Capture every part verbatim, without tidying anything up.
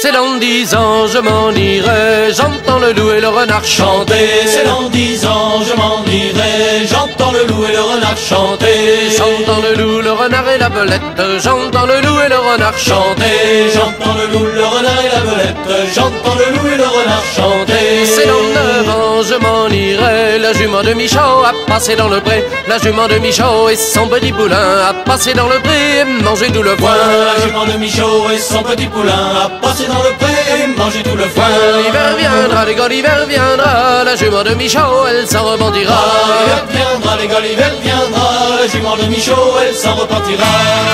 C'est dans dix ans je m'en irai, j'entends le loup et le renard chanter. C'est dans dix ans je m'en irai, j'entends le loup et le renard chanter. J'entends le loup, le renard et la belette, j'entends le loup et le renard chanter. J'entends le loup, le renard et la belette, j'entends le loup et le renard chanter. C'est dans neuf ans je m'en irai, la jument de Michaud a passé dans le pré. La jument de Michaud et son petit poulain a passé dans le pré et mangé tout le foin. La jument de Michaud et son petit poulain a passé dans le pré et mangé tout le foin. L'hiver viendra, les gars, l'hiver viendra, la jument de Michaud elle s'en repentira. L'hiver viendra, les gars, l'hiver viendra, la jument de Michaud elle s'en repentira.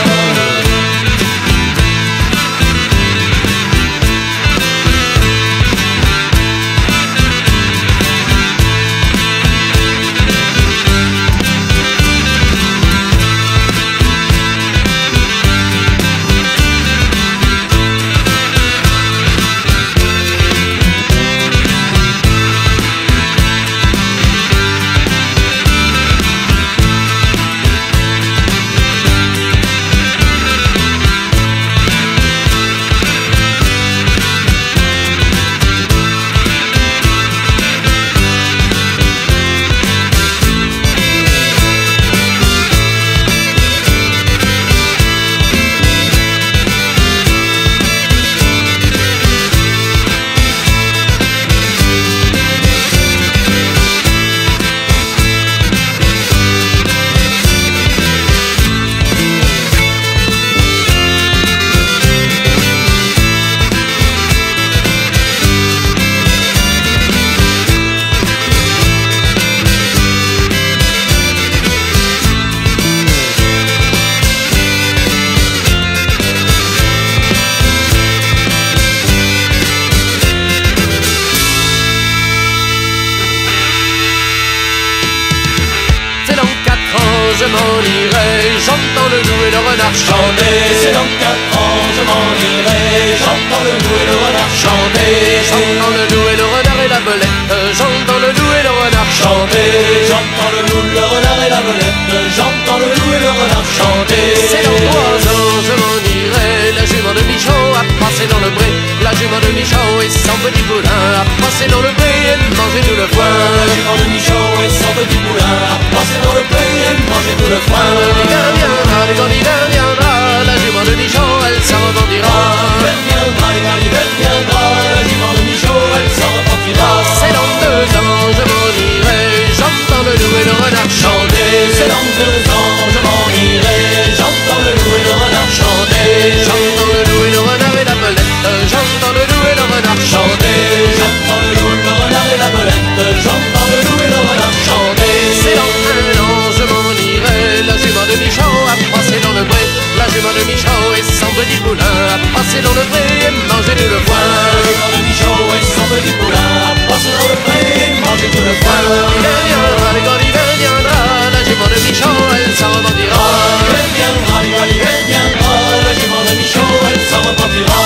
Je m'en irai, j'entends le loup et le renard chanter. C'est dans quatre ans je m'en irai, j'entends le loup et le renard chanter. J'entends le loup et le renard et la belette, j'entends le loup et le renard chanter. J'entends le loup, le renard et la belette, j'entends le loup et le renard chanter. C'est dans trois ans je m'en irai, la jument de Michaud a passé dans le pré. La jument de Michaud et son petit poulain a passé dans le pré et mangé tout le foin. La jument de Michaud et son petit poulain a passé dans le pré et mangé tout le foin. L'hiver viendra, les gars, l'hiver viendra, la jument de Michaud elle s'en repentira. L'hiver viendra, les gars, l'hiver viendra, la jument de Michaud elle s'en repentira. C'est dans deux ans je m'en irai, j'entends le loup et le renard chanter. C'est dans deux ans je m'en irai, j'entends le loup et le renard chanter. J'entends le loup et le renard et la belette, j'entends le loup et le renard chanter. J'entends le loup, le renard et la belette, j'entends le loup et le renard chanter. C'est dans un an je m'en irai, la jument de Michaud a passé dans le pré. La jument de Michaud et son petit poulain a passé dans le pré et mangé tout le foin. La jument de Michaud et son petit poulain a passé dans le pré et mangé tout le foin. L'hiver viendra, les gars, l'hiver viendra, la jument de Michaud elle s'en repentira. L'hiver viendra, les gars, l'hiver viendra, la jument de Michaud elle s'en repentira.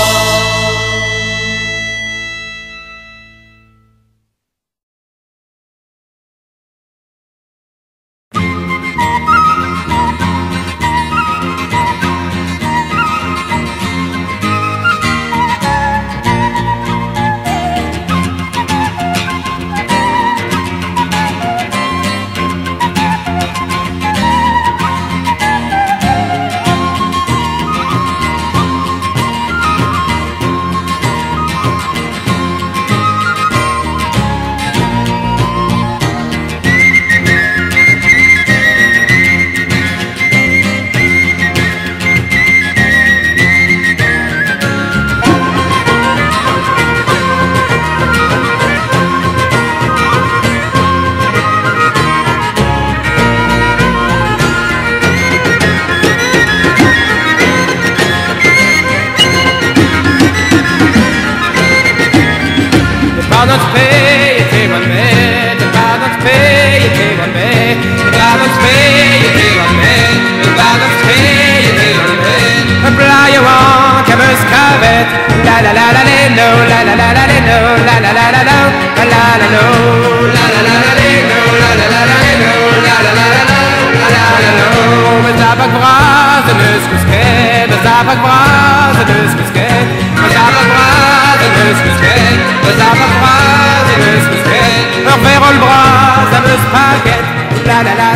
la la la la no, la la la la no, la la la la no, la la la no, la la la la no, la la la la no, la la la la la la la no. Met zapach wraz, de nus kusket, met zapach wraz, de nus kusket, met zapach wraz. de zappen fries in de spaghetti. Er verrol bras en de spaghetti. La la la